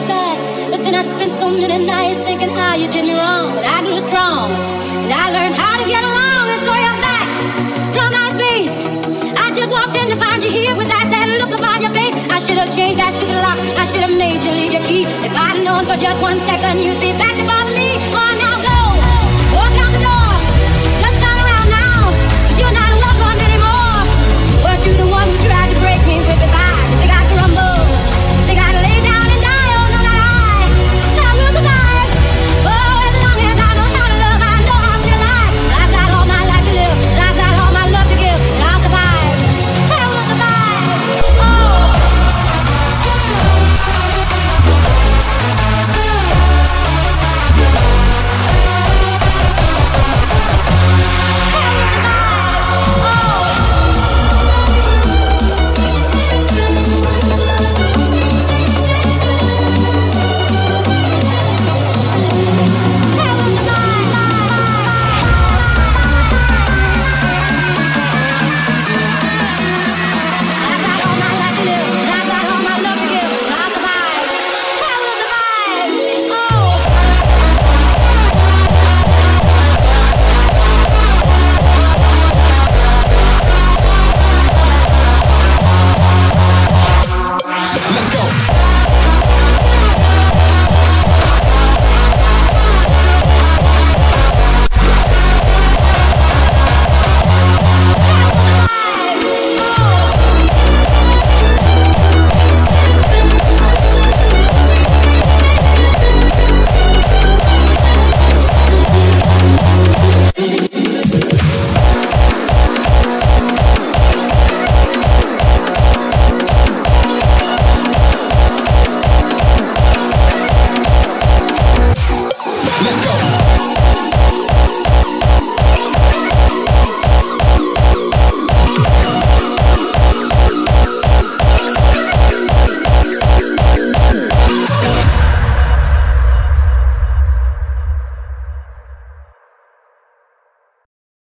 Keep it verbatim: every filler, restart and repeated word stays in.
your side. But then I spent so many nights thinking how you did me wrong. But I grew strong, and I learned how to get along. And so you're back from outer space. I just walked in to find you here with that sad look upon your face. I should have changed that stupid lock. I should have made you leave your key. If I'd known for just one second you'd be back to bother me. Oh, now